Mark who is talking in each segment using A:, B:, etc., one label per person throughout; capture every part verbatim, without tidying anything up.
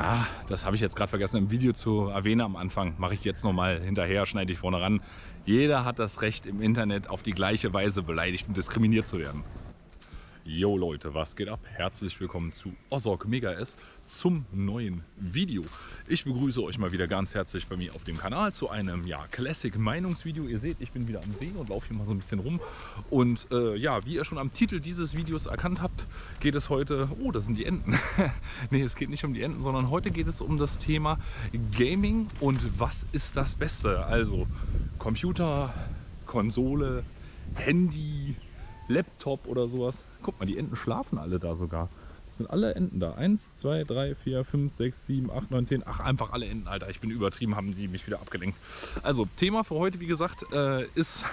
A: Ah, das habe ich jetzt gerade vergessen im Video zu erwähnen am Anfang. Mache ich jetzt nochmal hinterher, schneide ich vorne ran. Jeder hat das Recht, im Internet auf die gleiche Weise beleidigt und diskriminiert zu werden. Jo Leute, was geht ab? Herzlich willkommen zu Ozork Mega S zum neuen Video. Ich begrüße euch mal wieder ganz herzlich bei mir auf dem Kanal zu einem ja, Classic Meinungsvideo. Ihr seht, ich bin wieder am See und laufe hier mal so ein bisschen rum. Und äh, ja, wie ihr schon am Titel dieses Videos erkannt habt, geht es heute... Oh, das sind die Enten. Nee, es geht nicht um die Enten, sondern heute geht es um das Thema Gaming und was ist das Beste? Also Computer, Konsole, Handy, Laptop oder sowas. Guck mal, die Enten schlafen alle da sogar. Das sind alle Enten da. eins, zwei, drei, vier, fünf, sechs, sieben, acht, neun, zehn. Ach, einfach alle Enten, Alter. Ich bin übertrieben, haben die mich wieder abgelenkt. Also, Thema für heute, wie gesagt, äh, ist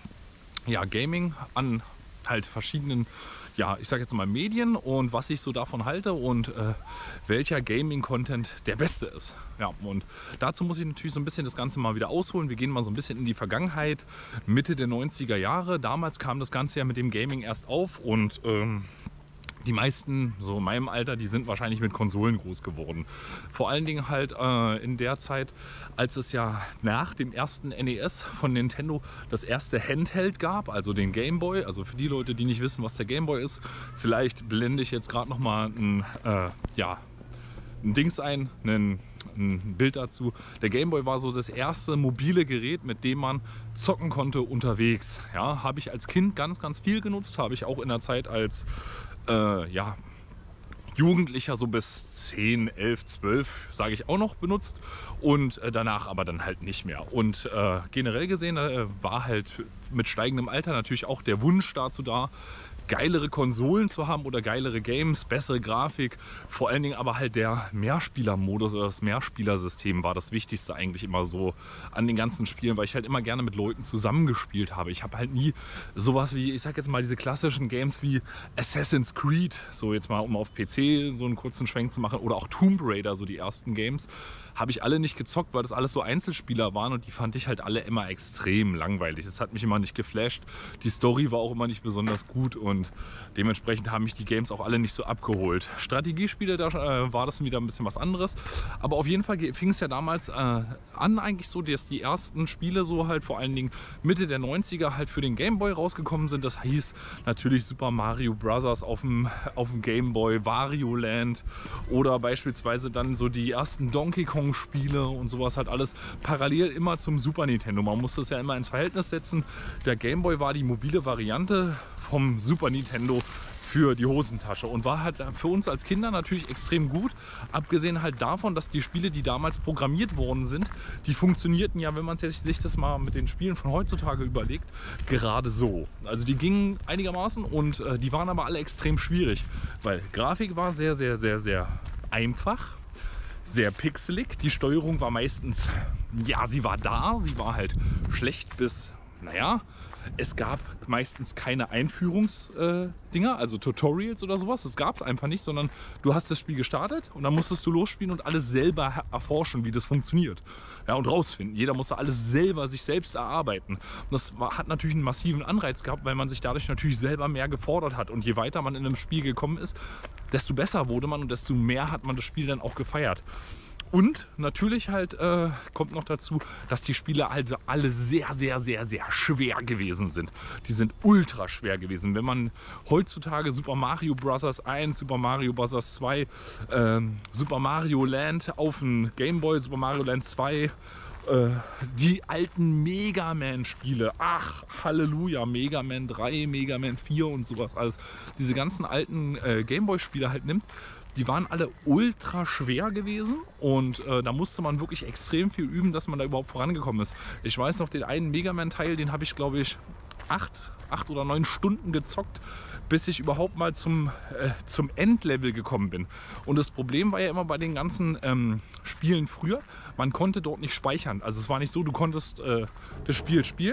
A: ja Gaming an halt verschiedenen, ja, ich sag jetzt mal Medien und was ich so davon halte und äh, welcher Gaming-Content der beste ist. Ja, und dazu muss ich natürlich so ein bisschen das Ganze mal wieder ausholen. Wir gehen mal so ein bisschen in die Vergangenheit, Mitte der neunziger Jahre. Damals kam das Ganze ja mit dem Gaming erst auf und ähm, die meisten, so in meinem Alter, die sind wahrscheinlich mit Konsolen groß geworden. Vor allen Dingen halt äh, in der Zeit, als es ja nach dem ersten N E S von Nintendo das erste Handheld gab, also den Game Boy. Also für die Leute, die nicht wissen, was der Game Boy ist, vielleicht blende ich jetzt gerade noch mal ein, äh, ja, ein Dings ein, ein, ein Bild dazu. Der Game Boy war so das erste mobile Gerät, mit dem man zocken konnte unterwegs. Ja, habe ich als Kind ganz, ganz viel genutzt, habe ich auch in der Zeit als Äh, ja, Jugendlicher so bis zehn, elf, zwölf, sage ich auch noch benutzt und äh, danach aber dann halt nicht mehr. Und äh, generell gesehen äh, war halt mit steigendem Alter natürlich auch der Wunsch dazu da, geilere Konsolen zu haben oder geilere Games, bessere Grafik, vor allen Dingen aber halt der Mehrspielermodus oder das Mehrspielersystem war das Wichtigste eigentlich immer so an den ganzen Spielen, weil ich halt immer gerne mit Leuten zusammengespielt habe. Ich habe halt nie sowas wie, ich sag jetzt mal diese klassischen Games wie Assassin's Creed, so jetzt mal um auf P C so einen kurzen Schwenk zu machen, oder auch Tomb Raider, so die ersten Games, habe ich alle nicht gezockt, weil das alles so Einzelspieler waren und die fand ich halt alle immer extrem langweilig. Das hat mich immer nicht geflasht, die Story war auch immer nicht besonders gut und Und dementsprechend haben mich die Games auch alle nicht so abgeholt. Strategiespiele, da äh, war das wieder ein bisschen was anderes. Aber auf jeden Fall fing es ja damals äh, an eigentlich so, dass die ersten Spiele so halt vor allen Dingen Mitte der neunziger halt für den Game Boy rausgekommen sind. Das hieß natürlich Super Mario Bros. auf dem, auf dem Game Boy, Wario Land oder beispielsweise dann so die ersten Donkey Kong Spiele und sowas halt alles parallel immer zum Super Nintendo. Man musste es ja immer ins Verhältnis setzen. Der Game Boy war die mobile Variante vom Super Nintendo für die Hosentasche und war halt für uns als Kinder natürlich extrem gut, abgesehen halt davon, dass die Spiele, die damals programmiert worden sind, die funktionierten ja, wenn man sich das mal mit den Spielen von heutzutage überlegt, gerade so. Also die gingen einigermaßen und äh, die waren aber alle extrem schwierig, weil Grafik war sehr, sehr, sehr, sehr einfach, sehr pixelig, die Steuerung war meistens, ja, sie war da, sie war halt schlecht bis, naja, es gab meistens keine Einführungsdinger, äh, also Tutorials oder sowas. Das gab es einfach nicht, sondern du hast das Spiel gestartet und dann musstest du losspielen und alles selber erforschen, wie das funktioniert. Ja, und rausfinden. Jeder musste alles selber sich selbst erarbeiten. Und das war, hat natürlich einen massiven Anreiz gehabt, weil man sich dadurch natürlich selber mehr gefordert hat. Und je weiter man in einem Spiel gekommen ist, desto besser wurde man und desto mehr hat man das Spiel dann auch gefeiert. Und natürlich halt äh, kommt noch dazu, dass die Spiele also alle sehr, sehr, sehr, sehr schwer gewesen sind. Die sind ultra schwer gewesen. Wenn man heutzutage Super Mario Bros. eins, Super Mario Bros. zwei, ähm, Super Mario Land auf dem Game Boy, Super Mario Land zwei, äh, die alten Mega Man Spiele, ach Halleluja, Mega Man drei, Mega Man vier und sowas alles, diese ganzen alten äh, Game Boy Spiele halt nimmt, die waren alle ultra schwer gewesen und äh, da musste man wirklich extrem viel üben, dass man da überhaupt vorangekommen ist. Ich weiß noch, den einen Mega Man Teil, den habe ich glaube ich acht, acht oder neun Stunden gezockt, bis ich überhaupt mal zum, äh, zum Endlevel gekommen bin. Und das Problem war ja immer bei den ganzen ähm, Spielen früher, man konnte dort nicht speichern. Also es war nicht so, du konntest äh, das Spiel spielen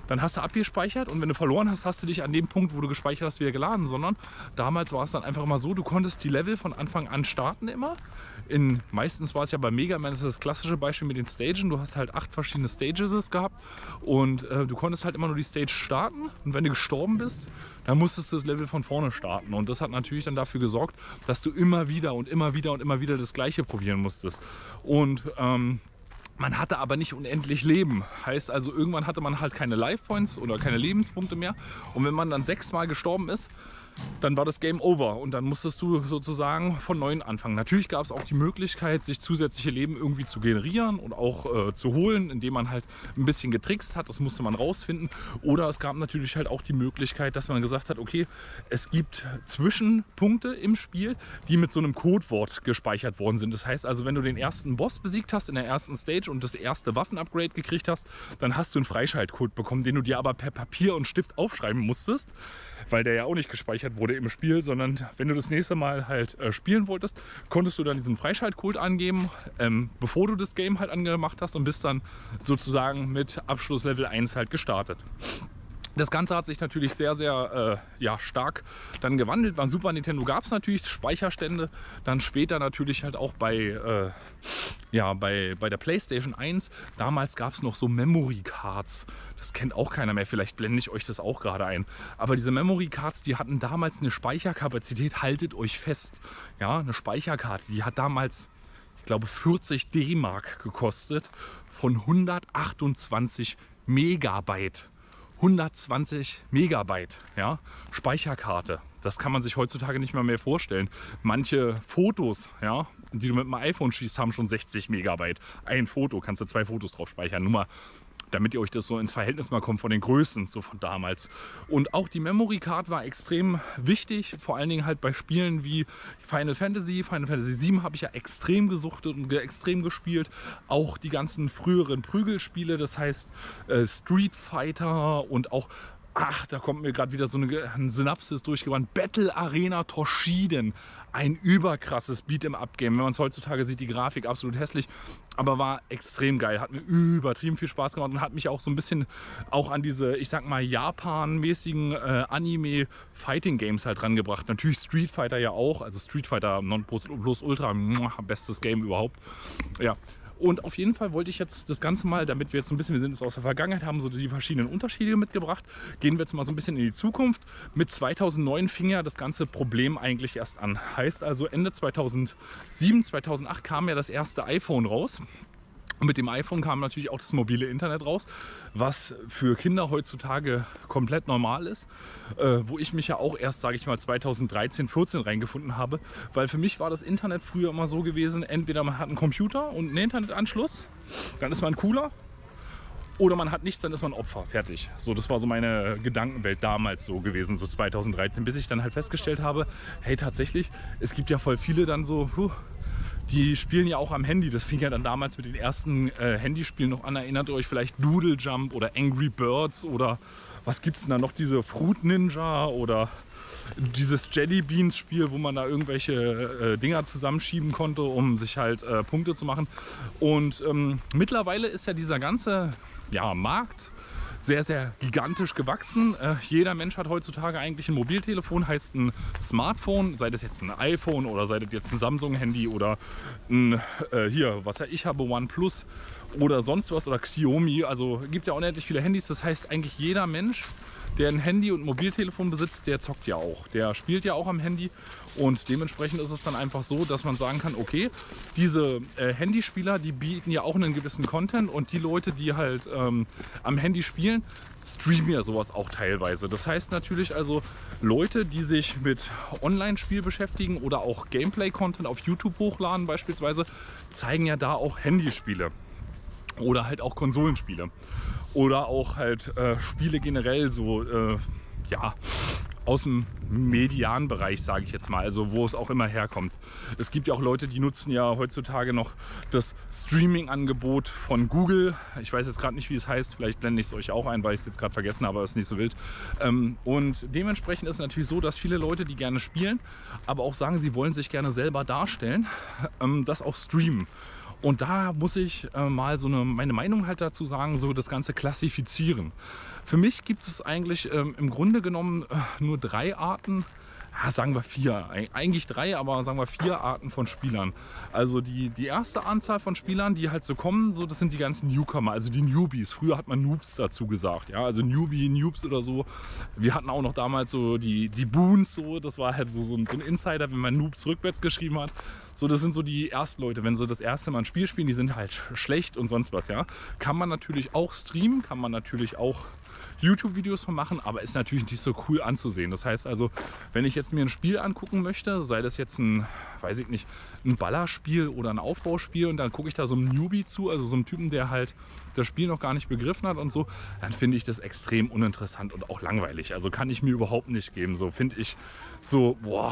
A: dann hast du abgespeichert und wenn du verloren hast, hast du dich an dem Punkt, wo du gespeichert hast, wieder geladen, sondern damals war es dann einfach immer so, du konntest die Level von Anfang an starten immer. In, meistens war es ja bei Mega Man, das ist das klassische Beispiel mit den Stagen, du hast halt acht verschiedene Stages gehabt und äh, du konntest halt immer nur die Stage starten und wenn du gestorben bist, dann musstest du das Level von vorne starten und das hat natürlich dann dafür gesorgt, dass du immer wieder und immer wieder und immer wieder das Gleiche probieren musstest. Und ähm, man hatte aber nicht unendlich Leben. Heißt also, irgendwann hatte man halt keine Life Points oder keine Lebenspunkte mehr. Und wenn man dann sechsmal gestorben ist, dann war das Game over und dann musstest du sozusagen von neuem anfangen. Natürlich gab es auch die Möglichkeit, sich zusätzliche Leben irgendwie zu generieren und auch äh, zu holen, indem man halt ein bisschen getrickst hat. Das musste man rausfinden. Oder es gab natürlich halt auch die Möglichkeit, dass man gesagt hat, okay, es gibt Zwischenpunkte im Spiel, die mit so einem Codewort gespeichert worden sind. Das heißt also, wenn du den ersten Boss besiegt hast in der ersten Stage und das erste Waffen-Upgrade gekriegt hast, dann hast du einen Freischaltcode bekommen, den du dir aber per Papier und Stift aufschreiben musstest, weil der ja auch nicht gespeichert wurde im Spiel, sondern wenn du das nächste Mal halt äh, spielen wolltest, konntest du dann diesen Freischaltcode angeben, ähm, bevor du das Game halt angemacht hast und bist dann sozusagen mit Abschluss Level eins halt gestartet. Das Ganze hat sich natürlich sehr, sehr äh, ja, stark dann gewandelt. Beim Super Nintendo gab es natürlich Speicherstände, dann später natürlich halt auch bei, äh, ja, bei, bei der PlayStation eins. Damals gab es noch so Memory Cards. Das kennt auch keiner mehr, vielleicht blende ich euch das auch gerade ein. Aber diese Memory Cards, die hatten damals eine Speicherkapazität, haltet euch fest. Ja, eine Speicherkarte, die hat damals, ich glaube, vierzig D-Mark gekostet von hundertachtundzwanzig Megabyte. hundertzwanzig Megabyte, ja, Speicherkarte. Das kann man sich heutzutage nicht mehr mehr vorstellen. Manche Fotos, ja, die du mit dem iPhone schießt, haben schon sechzig Megabyte. Ein Foto, kannst du zwei Fotos drauf speichern. Nur mal, damit ihr euch das so ins Verhältnis mal kommt von den Größen, so von damals. Und auch die Memory Card war extrem wichtig, vor allen Dingen halt bei Spielen wie Final Fantasy. Final Fantasy sieben habe ich ja extrem gesuchtet und extrem gespielt. Auch die ganzen früheren Prügelspiele, das heißt äh, Street Fighter und auch, ach, da kommt mir gerade wieder so eine, eine Synapsis durchgewandt. Battle Arena Toshiden. Ein überkrasses Beat'em-up-Game. Wenn man es heutzutage sieht, die Grafik absolut hässlich, aber war extrem geil. Hat mir übertrieben viel Spaß gemacht und hat mich auch so ein bisschen auch an diese, ich sag mal, Japan-mäßigen äh, Anime-Fighting-Games halt rangebracht. Natürlich Street Fighter ja auch. Also Street Fighter Non Plus Ultra, bestes Game überhaupt. Ja. Und auf jeden Fall wollte ich jetzt das Ganze mal, damit wir jetzt so ein bisschen, wir sind jetzt aus der Vergangenheit, haben so die verschiedenen Unterschiede mitgebracht, gehen wir jetzt mal so ein bisschen in die Zukunft. Mit zweitausendneun fing ja das ganze Problem eigentlich erst an. Heißt also Ende zweitausendsieben, zweitausendacht kam ja das erste iPhone raus. Und mit dem iPhone kam natürlich auch das mobile Internet raus, was für Kinder heutzutage komplett normal ist, äh, wo ich mich ja auch erst, sage ich mal, zweitausenddreizehn, vierzehn reingefunden habe, weil für mich war das Internet früher immer so gewesen, entweder man hat einen Computer und einen Internetanschluss, dann ist man cooler, oder man hat nichts, dann ist man Opfer, fertig. So, das war so meine Gedankenwelt damals so gewesen, so zweitausenddreizehn, bis ich dann halt festgestellt habe, hey, tatsächlich, es gibt ja voll viele dann so, puh, die spielen ja auch am Handy. Das fing ja dann damals mit den ersten äh, Handyspielen noch an. Erinnert ihr euch vielleicht Doodle Jump oder Angry Birds oder was gibt es denn da noch? Diese Fruit Ninja oder dieses Jelly Beans Spiel, wo man da irgendwelche äh, Dinger zusammenschieben konnte, um sich halt äh, Punkte zu machen. Und ähm, mittlerweile ist ja dieser ganze ja, Markt sehr, sehr gigantisch gewachsen. Äh, jeder Mensch hat heutzutage eigentlich ein Mobiltelefon, heißt ein Smartphone, sei das jetzt ein iPhone oder sei das jetzt ein Samsung-Handy oder ein, äh, hier, was ja ich habe, OnePlus oder sonst was oder Xiaomi. Also gibt ja unendlich viele Handys. Das heißt, eigentlich jeder Mensch, der ein Handy und ein Mobiltelefon besitzt, der zockt ja auch. Der spielt ja auch am Handy und dementsprechend ist es dann einfach so, dass man sagen kann, okay, diese äh, Handyspieler, die bieten ja auch einen gewissen Content und die Leute, die halt ähm, am Handy spielen, streamen ja sowas auch teilweise. Das heißt natürlich also, Leute, die sich mit Online-Spiel beschäftigen oder auch Gameplay-Content auf YouTube hochladen beispielsweise, zeigen ja da auch Handyspiele. Oder halt auch Konsolenspiele. Oder auch halt äh, Spiele generell so, äh, ja, aus dem Medianbereich, sage ich jetzt mal, also wo es auch immer herkommt. Es gibt ja auch Leute, die nutzen ja heutzutage noch das Streaming-Angebot von Google. Ich weiß jetzt gerade nicht, wie es heißt, vielleicht blende ich es euch auch ein, weil ich es jetzt gerade vergessen habe, aber es ist nicht so wild. Und dementsprechend ist es natürlich so, dass viele Leute, die gerne spielen, aber auch sagen, sie wollen sich gerne selber darstellen, das auch streamen. Und da muss ich äh, mal so eine, meine Meinung halt dazu sagen, so das Ganze klassifizieren. Für mich gibt es eigentlich ähm, im Grunde genommen äh, nur drei Arten, ja, sagen wir vier, eigentlich drei, aber sagen wir vier Arten von Spielern. Also die, die erste Anzahl von Spielern, die halt so kommen, so, das sind die ganzen Newcomer, also die Newbies. Früher hat man Noobs dazu gesagt, ja, also Newbie, Noobs oder so. Wir hatten auch noch damals so die, die Boons, so, das war halt so, so, ein, so ein Insider, wenn man Noobs rückwärts geschrieben hat. So, das sind so die ersten Leute, wenn sie das erste Mal ein Spiel spielen, die sind halt schlecht und sonst was, ja. Kann man natürlich auch streamen, kann man natürlich auch YouTube-Videos von machen, aber ist natürlich nicht so cool anzusehen. Das heißt also, wenn ich jetzt mir ein Spiel angucken möchte, sei das jetzt ein, weiß ich nicht, ein Ballerspiel oder ein Aufbauspiel und dann gucke ich da so einem Newbie zu, also so einem Typen, der halt das Spiel noch gar nicht begriffen hat und so, dann finde ich das extrem uninteressant und auch langweilig. Also kann ich mir überhaupt nicht geben. So finde ich so, boah,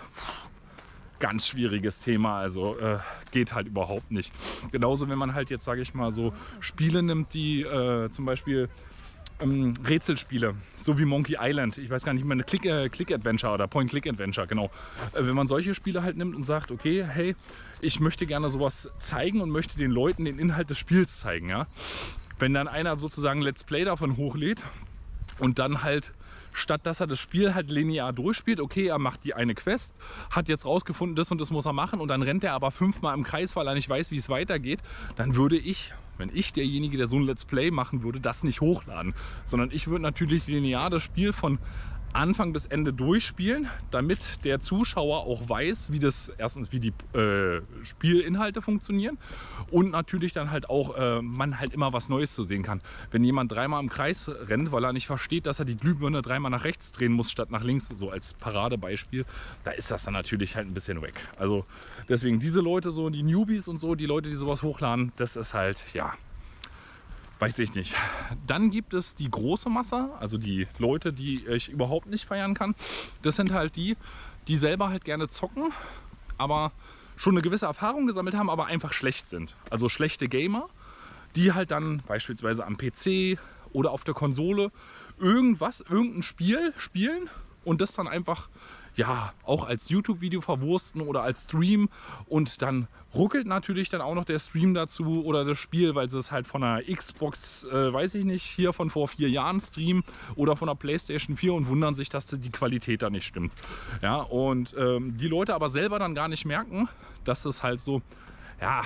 A: ganz schwieriges Thema, also äh, geht halt überhaupt nicht. Genauso, wenn man halt jetzt, sage ich mal, so Spiele nimmt, die äh, zum Beispiel ähm, Rätselspiele, so wie Monkey Island, ich weiß gar nicht mehr, eine Click, äh, Click Adventure oder Point Click Adventure, genau. Äh, wenn man solche Spiele halt nimmt und sagt, okay, hey, ich möchte gerne sowas zeigen und möchte den Leuten den Inhalt des Spiels zeigen, ja. Wenn dann einer sozusagen Let's Play davon hochlädt und dann halt statt dass er das Spiel halt linear durchspielt, okay, er macht die eine Quest, hat jetzt rausgefunden, das und das muss er machen und dann rennt er aber fünfmal im Kreis, weil er nicht weiß, wie es weitergeht, dann würde ich, wenn ich derjenige, der so ein Let's Play machen würde, das nicht hochladen, sondern ich würde natürlich linear das Spiel von Anfang bis Ende durchspielen, damit der Zuschauer auch weiß, wie das erstens wie die äh, Spielinhalte funktionieren und natürlich dann halt auch äh, man halt immer was Neues zu sehen kann. Wenn jemand dreimal im Kreis rennt, weil er nicht versteht, dass er die Glühbirne dreimal nach rechts drehen muss statt nach links, so als Paradebeispiel, da ist das dann natürlich halt ein bisschen weg. Also deswegen diese Leute so, die Newbies und so, die Leute, die sowas hochladen, das ist halt, ja, weiß ich nicht. Dann gibt es die große Masse, also die Leute, die ich überhaupt nicht feiern kann. Das sind halt die, die selber halt gerne zocken, aber schon eine gewisse Erfahrung gesammelt haben, aber einfach schlecht sind. Also schlechte Gamer, die halt dann beispielsweise am P C oder auf der Konsole irgendwas, irgendein Spiel spielen und das dann einfach, ja, auch als YouTube-Video verwursten oder als Stream und dann ruckelt natürlich dann auch noch der Stream dazu oder das Spiel, weil sie es halt von einer Xbox, äh, weiß ich nicht, hier von vor vier Jahren streamen oder von der PlayStation vier und wundern sich, dass die Qualität da nicht stimmt. Ja, und ähm, die Leute aber selber dann gar nicht merken, dass es halt so, ja,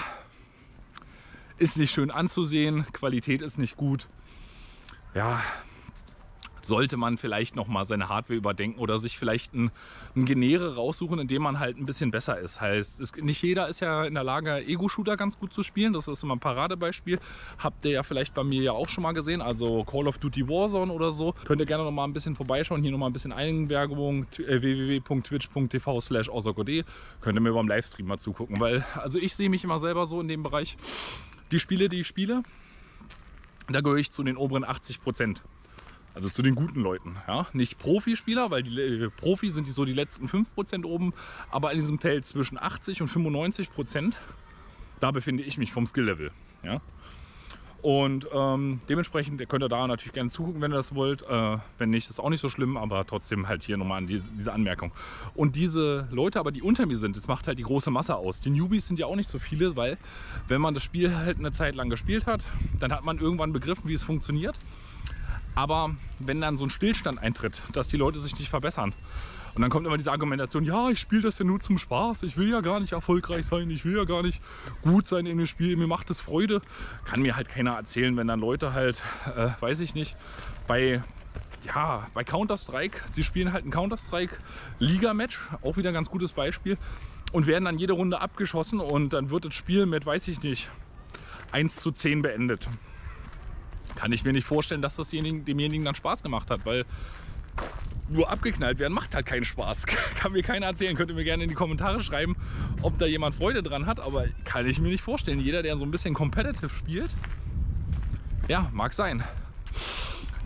A: ist nicht schön anzusehen, Qualität ist nicht gut, ja, sollte man vielleicht noch mal seine Hardware überdenken oder sich vielleicht ein, ein Genere raussuchen, in dem man halt ein bisschen besser ist. Heißt, es, nicht jeder ist ja in der Lage, Ego-Shooter ganz gut zu spielen. Das ist immer ein Paradebeispiel. Habt ihr ja vielleicht bei mir ja auch schon mal gesehen. Also Call of Duty Warzone oder so. Könnt ihr gerne noch mal ein bisschen vorbeischauen. Hier noch mal ein bisschen Eigenwerbung. w w w punkt twitch punkt t v slash außergod. Könnt ihr mir beim Livestream mal zugucken. Weil, also ich sehe mich immer selber so in dem Bereich. Die Spiele, die ich spiele, da gehöre ich zu den oberen achtzig Prozent. Also zu den guten Leuten, ja. Nicht Profispieler, weil die äh, Profi sind die so die letzten fünf Prozent oben, aber in diesem Feld zwischen achtzig und fünfundneunzig Prozent, da befinde ich mich vom Skill-Level, ja. Und ähm, dementsprechend könnt ihr da natürlich gerne zugucken, wenn ihr das wollt. Äh, wenn nicht, ist auch nicht so schlimm, aber trotzdem halt hier nochmal die, diese Anmerkung. Und diese Leute aber, die unter mir sind, das macht halt die große Masse aus. Die Newbies sind ja auch nicht so viele, weil wenn man das Spiel halt eine Zeit lang gespielt hat, dann hat man irgendwann begriffen, wie es funktioniert. Aber wenn dann so ein Stillstand eintritt, dass die Leute sich nicht verbessern und dann kommt immer diese Argumentation, ja, ich spiele das ja nur zum Spaß, ich will ja gar nicht erfolgreich sein, ich will ja gar nicht gut sein in dem Spiel, mir macht es Freude. Kann mir halt keiner erzählen, wenn dann Leute halt, äh, weiß ich nicht, bei, ja, bei Counter-Strike, sie spielen halt ein Counter-Strike-Liga-Match, auch wieder ein ganz gutes Beispiel, und werden dann jede Runde abgeschossen und dann wird das Spiel mit, weiß ich nicht, eins zu zehn beendet. Kann ich mir nicht vorstellen, dass das demjenigen dann Spaß gemacht hat, weil nur abgeknallt werden macht halt keinen Spaß. Kann mir keiner erzählen. Könnt ihr mir gerne in die Kommentare schreiben, ob da jemand Freude dran hat, aber kann ich mir nicht vorstellen. Jeder, der so ein bisschen competitive spielt, ja, mag sein.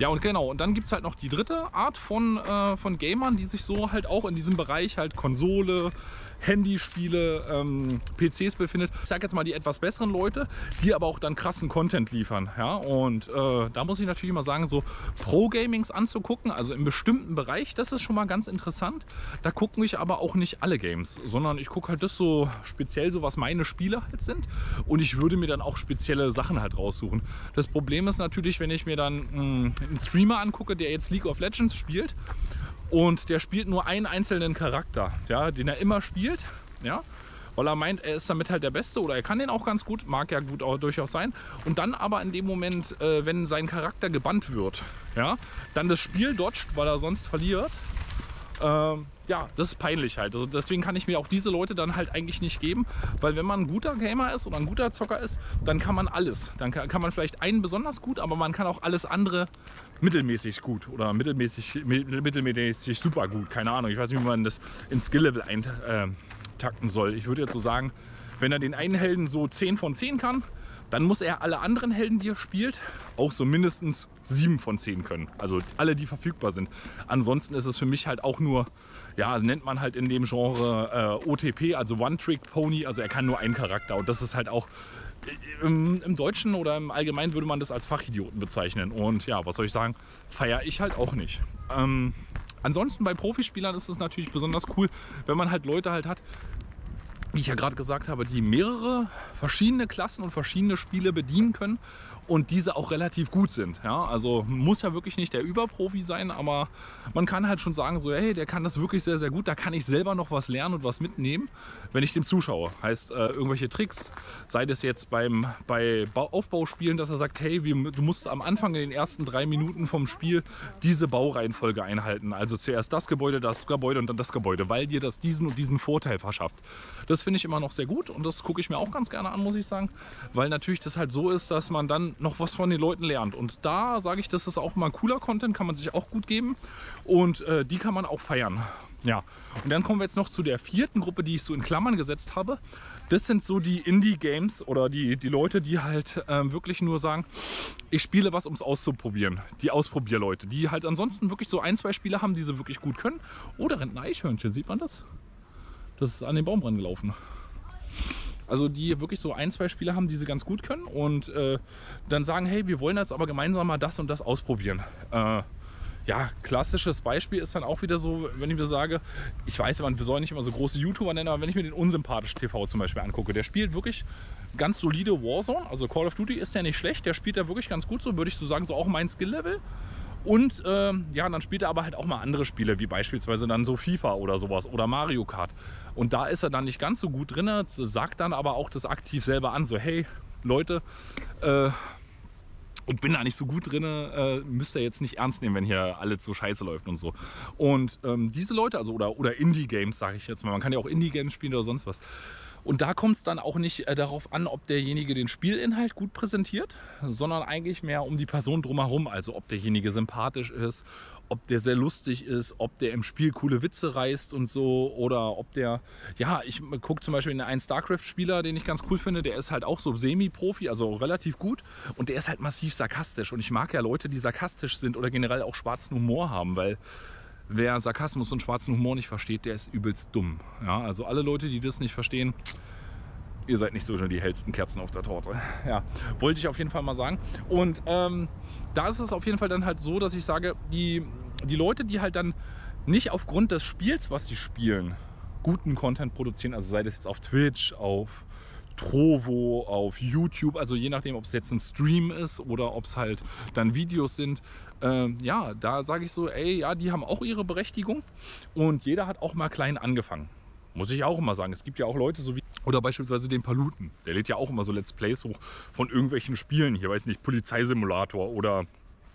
A: Ja, und genau, und dann gibt es halt noch die dritte Art von, äh, von Gamern, die sich so halt auch in diesem Bereich halt Konsole, Handyspiele, ähm, P Cs befindet. Ich sage jetzt mal die etwas besseren Leute, die aber auch dann krassen Content liefern. Ja? Und äh, da muss ich natürlich mal sagen, so Pro-Gamings anzugucken, also im bestimmten Bereich, das ist schon mal ganz interessant. Da gucken ich aber auch nicht alle Games, sondern ich gucke halt das so speziell, so was meine Spiele halt sind. Und ich würde mir dann auch spezielle Sachen halt raussuchen. Das Problem ist natürlich, wenn ich mir dann mh, einen Streamer angucke, der jetzt League of Legends spielt, und der spielt nur einen einzelnen Charakter, ja, den er immer spielt, ja, weil er meint, er ist damit halt der Beste oder er kann den auch ganz gut, mag ja gut auch durchaus sein. Und dann aber in dem Moment, äh, wenn sein Charakter gebannt wird, ja, dann das Spiel dodgt, weil er sonst verliert. Ähm, ja, das ist peinlich halt. Also deswegen kann ich mir auch diese Leute dann halt eigentlich nicht geben, weil wenn man ein guter Gamer ist oder ein guter Zocker ist, dann kann man alles. Dann kann, kann man vielleicht einen besonders gut, aber man kann auch alles andere mittelmäßig gut oder mittelmäßig, mittelmäßig super gut. Keine Ahnung, ich weiß nicht, wie man das in Skill-Level eintakten soll. Ich würde jetzt so sagen, wenn er den einen Helden so zehn von zehn kann, dann muss er alle anderen Helden, die er spielt, auch so mindestens sieben von zehn können. Also alle, die verfügbar sind. Ansonsten ist es für mich halt auch nur, ja, nennt man halt in dem Genre äh, O T P, also One-Trick-Pony. Also er kann nur einen Charakter. Und das ist halt auch, im, im Deutschen oder im Allgemeinen würde man das als Fachidioten bezeichnen. Und ja, was soll ich sagen, feiere ich halt auch nicht. Ähm, ansonsten bei Profispielern ist es natürlich besonders cool, wenn man halt Leute halt hat, wie ich ja gerade gesagt habe, die mehrere verschiedene Klassen und verschiedene Spiele bedienen können und diese auch relativ gut sind. Ja? Also muss ja wirklich nicht der Überprofi sein, aber man kann halt schon sagen, so, hey, der kann das wirklich sehr, sehr gut. Da kann ich selber noch was lernen und was mitnehmen, wenn ich dem zuschaue. Heißt, äh, irgendwelche Tricks, sei das jetzt beim, bei Aufbauspielen, dass er sagt, hey, wir, du musst am Anfang in den ersten drei Minuten vom Spiel diese Baureihenfolge einhalten. Also zuerst das Gebäude, das Gebäude und dann das Gebäude, weil dir das diesen und diesen Vorteil verschafft. Das finde ich immer noch sehr gut und das gucke ich mir auch ganz gerne an, muss ich sagen, weil natürlich das halt so ist, dass man dann noch was von den Leuten lernt. Und da sage ich, das ist auch mal cooler Content, kann man sich auch gut geben und äh, die kann man auch feiern. Ja, und dann kommen wir jetzt noch zu der vierten Gruppe, die ich so in Klammern gesetzt habe. Das sind so die Indie-Games oder die, die Leute, die halt ähm, wirklich nur sagen, ich spiele was, um es auszuprobieren. Die Ausprobierleute, die halt ansonsten wirklich so ein, zwei Spiele haben, die sie wirklich gut können. Oh, da rennt ein Eichhörnchen, sieht man das? Das ist an den Baum dran gelaufen. Also die wirklich so ein, zwei Spiele haben, die sie ganz gut können und äh, dann sagen, hey, wir wollen jetzt aber gemeinsam mal das und das ausprobieren. Äh, ja, klassisches Beispiel ist dann auch wieder so, wenn ich mir sage, ich weiß, wir sollen nicht immer so große YouTuber nennen, aber wenn ich mir den Unsympathisch T V zum Beispiel angucke, der spielt wirklich ganz solide Warzone, also Call of Duty ist der nicht schlecht, der spielt da wirklich ganz gut, so würde ich so sagen, so auch mein Skill-Level. Und ähm, ja, dann spielt er aber halt auch mal andere Spiele, wie beispielsweise dann so FIFA oder sowas oder Mario Kart. Und da ist er dann nicht ganz so gut drin, sagt dann aber auch das aktiv selber an, so hey Leute, äh, ich bin da nicht so gut drin, äh, müsst ihr jetzt nicht ernst nehmen, wenn hier alles so scheiße läuft und so. Und ähm, diese Leute, also oder, oder Indie-Games, sage ich jetzt mal, man kann ja auch Indie-Games spielen oder sonst was. Und da kommt es dann auch nicht äh, darauf an, ob derjenige den Spielinhalt gut präsentiert, sondern eigentlich mehr um die Person drumherum. Also ob derjenige sympathisch ist, ob der sehr lustig ist, ob der im Spiel coole Witze reißt und so. Oder ob der, ja, ich gucke zum Beispiel in einen StarCraft-Spieler, den ich ganz cool finde, der ist halt auch so Semi-Profi, also relativ gut. Und der ist halt massiv sarkastisch. Und ich mag ja Leute, die sarkastisch sind oder generell auch schwarzen Humor haben, weil wer Sarkasmus und schwarzen Humor nicht versteht, der ist übelst dumm. Ja, also alle Leute, die das nicht verstehen, ihr seid nicht so die hellsten Kerzen auf der Torte. Ja, wollte ich auf jeden Fall mal sagen. Und ähm, da ist es auf jeden Fall dann halt so, dass ich sage, die, die Leute, die halt dann nicht aufgrund des Spiels, was sie spielen, guten Content produzieren, also sei das jetzt auf Twitch, auf Trovo, auf YouTube, also je nachdem, ob es jetzt ein Stream ist oder ob es halt dann Videos sind. Ähm, ja, da sage ich so, ey, ja, die haben auch ihre Berechtigung und jeder hat auch mal klein angefangen. Muss ich auch immer sagen. Es gibt ja auch Leute, so wie, oder beispielsweise den Paluten, der lädt ja auch immer so Let's Plays hoch von irgendwelchen Spielen, hier weiß nicht, Polizeisimulator oder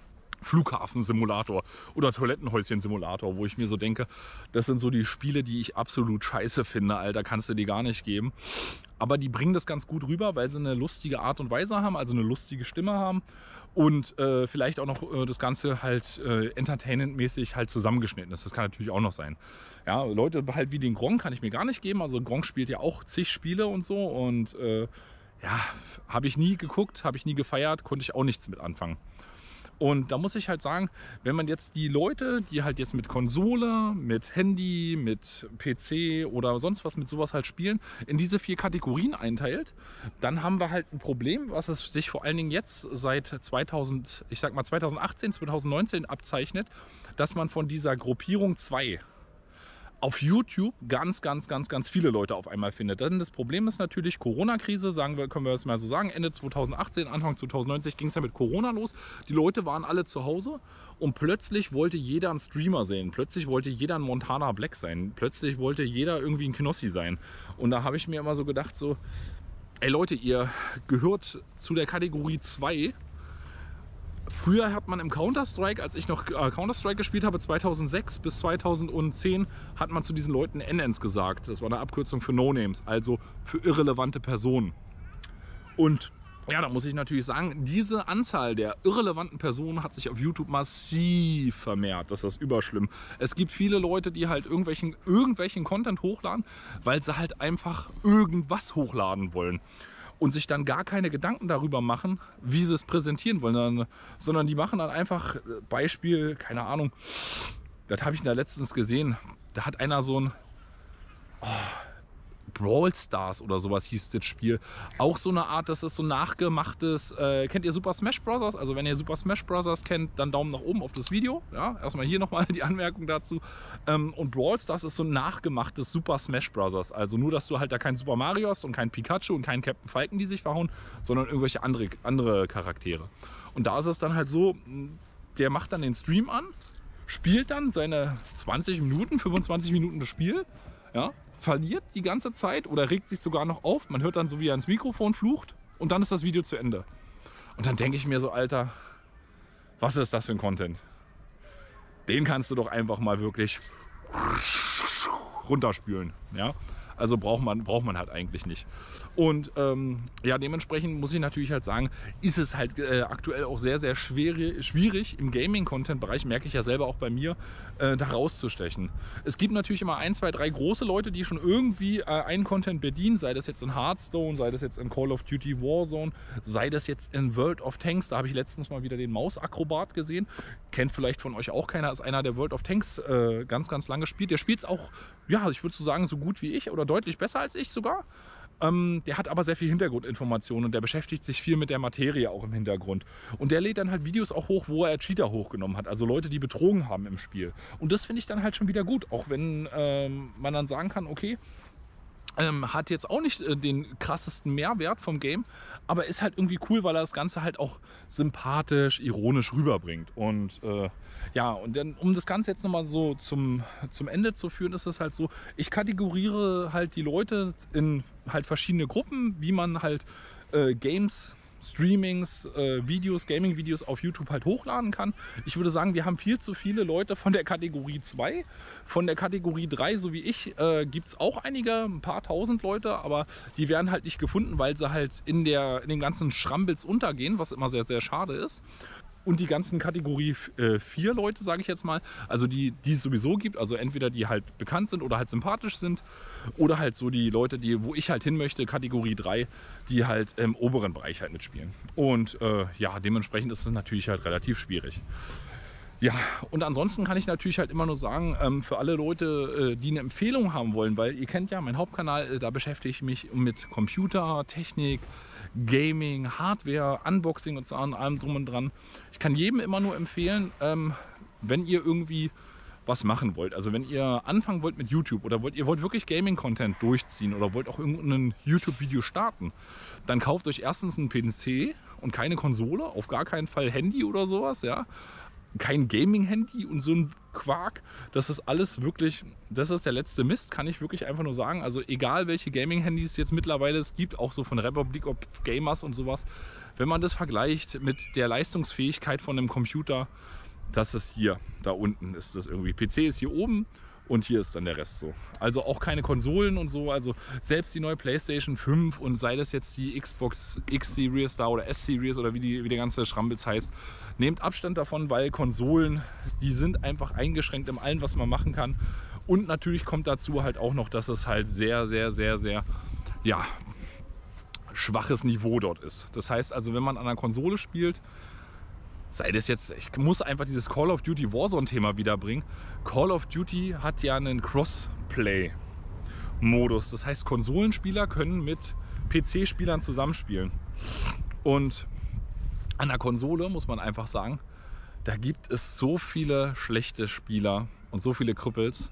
A: Flughafensimulator oder Toilettenhäuschen-Simulator, wo ich mir so denke, das sind so die Spiele, die ich absolut scheiße finde, Alter, kannst du die gar nicht geben. Aber die bringen das ganz gut rüber, weil sie eine lustige Art und Weise haben, also eine lustige Stimme haben und äh, vielleicht auch noch äh, das Ganze halt äh, entertainmentmäßig halt zusammengeschnitten ist. Das kann natürlich auch noch sein. Ja, Leute halt wie den Gronk kann ich mir gar nicht geben. Also Gronk spielt ja auch zig Spiele und so und äh, ja, habe ich nie geguckt, habe ich nie gefeiert, konnte ich auch nichts mit anfangen. Und da muss ich halt sagen, wenn man jetzt die Leute, die halt jetzt mit Konsole, mit Handy, mit P C oder sonst was mit sowas halt spielen, in diese vier Kategorien einteilt, dann haben wir halt ein Problem, was es sich vor allen Dingen jetzt seit zweitausend, ich sag mal zweitausendachtzehn, zweitausendneunzehn abzeichnet, dass man von dieser Gruppierung zwei auf YouTube ganz, ganz, ganz, ganz viele Leute auf einmal findet. Denn das Problem ist natürlich Corona-Krise, sagen wir, können wir es mal so sagen. Ende zweitausendachtzehn, Anfang zweitausendneunzehn ging es ja mit Corona los. Die Leute waren alle zu Hause und plötzlich wollte jeder einen Streamer sehen. Plötzlich wollte jeder ein Montana Black sein. Plötzlich wollte jeder irgendwie ein Knossi sein. Und da habe ich mir immer so gedacht, so, ey Leute, ihr gehört zu der Kategorie zwei. Früher hat man im Counter-Strike, als ich noch äh, Counter-Strike gespielt habe, zweitausendsechs bis zweitausendzehn, hat man zu diesen Leuten N Ns gesagt. Das war eine Abkürzung für No-Names, also für irrelevante Personen. Und ja, da muss ich natürlich sagen, diese Anzahl der irrelevanten Personen hat sich auf YouTube massiv vermehrt. Das ist überschlimm. Es gibt viele Leute, die halt irgendwelchen, irgendwelchen Content hochladen, weil sie halt einfach irgendwas hochladen wollen. Und sich dann gar keine Gedanken darüber machen, wie sie es präsentieren wollen, sondern die machen dann einfach Beispiel, keine Ahnung, das habe ich da letztens gesehen, da hat einer so ein oh, Brawl Stars oder sowas hieß das Spiel, auch so eine Art, das ist so nachgemachtes, äh, kennt ihr Super Smash Bros? Also wenn ihr Super Smash Bros. Kennt, dann Daumen nach oben auf das Video, ja, erstmal hier nochmal die Anmerkung dazu. Ähm, und Brawl Stars ist so ein nachgemachtes Super Smash Bros. Also nur, dass du halt da keinen Super Mario hast und keinen Pikachu und keinen Captain Falcon, die sich verhauen, sondern irgendwelche andere, andere Charaktere. Und da ist es dann halt so, der macht dann den Stream an, spielt dann seine zwanzig Minuten, fünfundzwanzig Minuten das Spiel, ja, verliert die ganze Zeit oder regt sich sogar noch auf. Man hört dann so, wie er ins Mikrofon flucht und dann ist das Video zu Ende. Und dann denke ich mir so, Alter, was ist das für ein Content? Den kannst du doch einfach mal wirklich runterspülen. Ja? Also braucht man, braucht man halt eigentlich nicht. Und ähm, ja, dementsprechend muss ich natürlich halt sagen, ist es halt äh, aktuell auch sehr, sehr schwer, schwierig im Gaming-Content-Bereich, merke ich ja selber auch bei mir, äh, da rauszustechen. Es gibt natürlich immer ein, zwei, drei große Leute, die schon irgendwie äh, einen Content bedienen, sei das jetzt in Hearthstone, sei das jetzt in Call of Duty Warzone, sei das jetzt in World of Tanks. Da habe ich letztens mal wieder den Mausakrobat gesehen. Kennt vielleicht von euch auch keiner, ist einer, der World of Tanks äh, ganz, ganz lange spielt. Der spielt es auch, ja, ich würde so sagen, so gut wie ich oder deutlich besser als ich sogar. Ähm, der hat aber sehr viel Hintergrundinformationen und der beschäftigt sich viel mit der Materie auch im Hintergrund. Und der lädt dann halt Videos auch hoch, wo er Cheater hochgenommen hat, also Leute, die betrogen haben im Spiel. Und das finde ich dann halt schon wieder gut, auch wenn ähm, man dann sagen kann, okay, Ähm, hat jetzt auch nicht äh, den krassesten Mehrwert vom Game, aber ist halt irgendwie cool, weil er das Ganze halt auch sympathisch, ironisch rüberbringt. Und äh, ja, und dann, um das Ganze jetzt nochmal so zum, zum Ende zu führen, ist es halt so, ich kategoriere halt die Leute in halt verschiedene Gruppen, wie man halt äh, Games, Streamings, äh, Videos, Gaming-Videos auf YouTube halt hochladen kann. Ich würde sagen, wir haben viel zu viele Leute von der Kategorie zwei. Von der Kategorie drei, so wie ich, äh, gibt es auch einige, ein paar tausend Leute, aber die werden halt nicht gefunden, weil sie halt in, der, in den ganzen Schrambels untergehen, was immer sehr, sehr schade ist. Und die ganzen Kategorie vier Leute, sage ich jetzt mal, also die, die es sowieso gibt, also entweder die halt bekannt sind oder halt sympathisch sind oder halt so die Leute, die, wo ich halt hin möchte, Kategorie drei, die halt im oberen Bereich halt mitspielen. Und äh, ja, dementsprechend ist es natürlich halt relativ schwierig. Ja, und ansonsten kann ich natürlich halt immer nur sagen, ähm, für alle Leute, äh, die eine Empfehlung haben wollen, weil ihr kennt ja meinen Hauptkanal, äh, da beschäftige ich mich mit Computer, Technik, Gaming, Hardware, Unboxing und so allem drum und dran. Ich kann jedem immer nur empfehlen, ähm, wenn ihr irgendwie was machen wollt, also wenn ihr anfangen wollt mit YouTube oder wollt, ihr wollt wirklich Gaming-Content durchziehen oder wollt auch irgendein YouTube-Video starten, dann kauft euch erstens einen P C und keine Konsole, auf gar keinen Fall Handy oder sowas, ja. Kein Gaming-Handy und so ein Quark. Das ist alles wirklich, das ist der letzte Mist, kann ich wirklich einfach nur sagen. Also egal welche Gaming-Handys jetzt mittlerweile es gibt, auch so von Republic of Gamers und sowas, wenn man das vergleicht mit der Leistungsfähigkeit von einem Computer, das ist hier, da unten ist das irgendwie. P C ist hier oben und hier ist dann der Rest so. Also auch keine Konsolen und so, also selbst die neue PlayStation fünf und sei das jetzt die Xbox X-Series da oder S-Series oder wie, die, wie der ganze Schrambels heißt, nehmt Abstand davon, weil Konsolen, die sind einfach eingeschränkt in allem, was man machen kann. Und natürlich kommt dazu halt auch noch, dass es halt sehr, sehr, sehr, sehr, ja, schwaches Niveau dort ist. Das heißt also, wenn man an einer Konsole spielt, sei das jetzt, ich muss einfach dieses Call of Duty Warzone-Thema wiederbringen. Call of Duty hat ja einen Crossplay-Modus. Das heißt, Konsolenspieler können mit P C-Spielern zusammenspielen. Und an der Konsole muss man einfach sagen, da gibt es so viele schlechte Spieler und so viele Krüppels,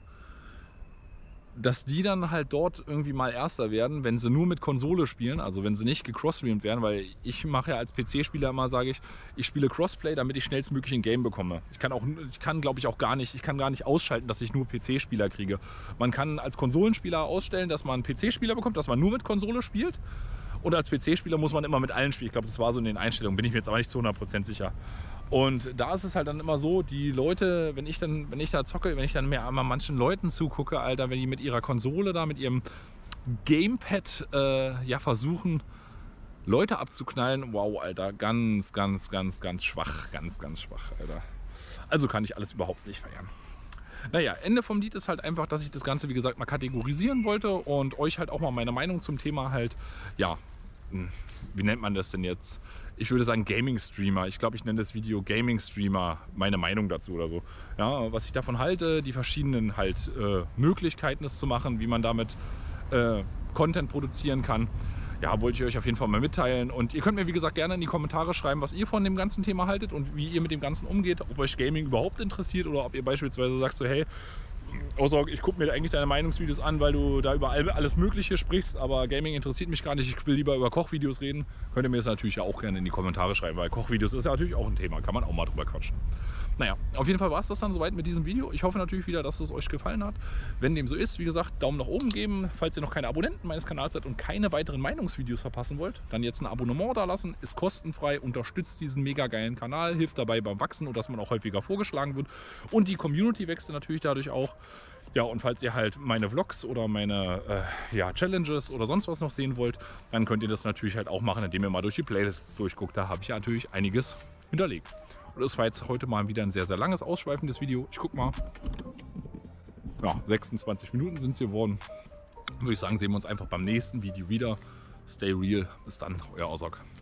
A: dass die dann halt dort irgendwie mal Erster werden, wenn sie nur mit Konsole spielen, also wenn sie nicht gecrossstreamt werden, weil ich mache ja als P C-Spieler immer, sage ich, ich spiele Crossplay, damit ich schnellstmöglich ein Game bekomme. Ich kann auch, ich kann glaube ich auch gar nicht, ich kann gar nicht ausschalten, dass ich nur P C-Spieler kriege. Man kann als Konsolenspieler ausstellen, dass man einen P C-Spieler bekommt, dass man nur mit Konsole spielt. Und als P C-Spieler muss man immer mit allen spielen. Ich glaube, das war so in den Einstellungen, bin ich mir jetzt aber nicht zu hundert Prozent sicher. Und da ist es halt dann immer so, die Leute, wenn ich dann, wenn ich da zocke, wenn ich dann mehr einmal manchen Leuten zugucke, Alter, wenn die mit ihrer Konsole da, mit ihrem Gamepad äh, ja versuchen, Leute abzuknallen, wow, Alter, ganz, ganz, ganz, ganz schwach, ganz, ganz schwach, Alter. Also kann ich alles überhaupt nicht feiern. Naja, Ende vom Lied ist halt einfach, dass ich das Ganze, wie gesagt, mal kategorisieren wollte und euch halt auch mal meine Meinung zum Thema halt, ja, wie nennt man das denn jetzt? Ich würde sagen Gaming-Streamer. Ich glaube, ich nenne das Video Gaming-Streamer, meine Meinung dazu oder so. Ja, was ich davon halte, die verschiedenen halt äh, Möglichkeiten es zu machen, wie man damit äh, Content produzieren kann. Ja, wollte ich euch auf jeden Fall mal mitteilen. Und ihr könnt mir, wie gesagt, gerne in die Kommentare schreiben, was ihr von dem ganzen Thema haltet und wie ihr mit dem Ganzen umgeht. Ob euch Gaming überhaupt interessiert oder ob ihr beispielsweise sagt so, hey, außer ich gucke mir eigentlich deine Meinungsvideos an, weil du da über alles Mögliche sprichst, aber Gaming interessiert mich gar nicht, ich will lieber über Kochvideos reden, könnt ihr mir das natürlich auch gerne in die Kommentare schreiben, weil Kochvideos ist ja natürlich auch ein Thema, kann man auch mal drüber quatschen. Naja, auf jeden Fall war es das dann soweit mit diesem Video. Ich hoffe natürlich wieder, dass es euch gefallen hat. Wenn dem so ist, wie gesagt, Daumen nach oben geben. Falls ihr noch keine Abonnenten meines Kanals seid und keine weiteren Meinungsvideos verpassen wollt, dann jetzt ein Abonnement da lassen. Ist kostenfrei, unterstützt diesen mega geilen Kanal, hilft dabei beim Wachsen und dass man auch häufiger vorgeschlagen wird. Und die Community wächst natürlich dadurch auch. Ja, und falls ihr halt meine Vlogs oder meine äh, ja, Challenges oder sonst was noch sehen wollt, dann könnt ihr das natürlich halt auch machen, indem ihr mal durch die Playlists durchguckt. Da habe ich ja natürlich einiges hinterlegt. Und das war jetzt heute mal wieder ein sehr, sehr langes, ausschweifendes Video. Ich guck mal. Ja, sechsundzwanzig Minuten sind es geworden. Würde ich sagen, sehen wir uns einfach beim nächsten Video wieder. Stay real. Bis dann, euer Ozok.